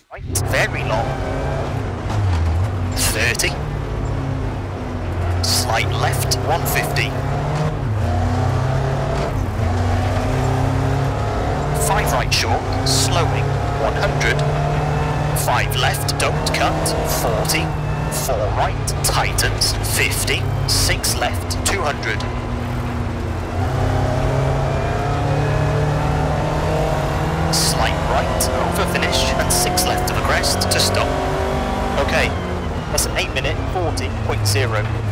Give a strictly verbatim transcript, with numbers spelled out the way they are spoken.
Right, very long. thirty. Slight left, one fifty. five right short, slowing, one hundred. five left, don't cut, forty. four right, tightens, fifty. six left, two hundred. Slight right, over finish, and six left of the crest to stop. Okay, that's an eight minute forty point zero.